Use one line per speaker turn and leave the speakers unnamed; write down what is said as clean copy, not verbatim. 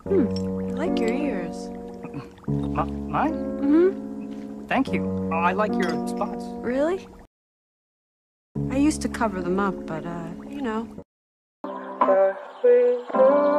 I like your ears.
Mine?
Mm-hmm.
Thank you. I like your spots.
Really? I used to cover them up, but, you know.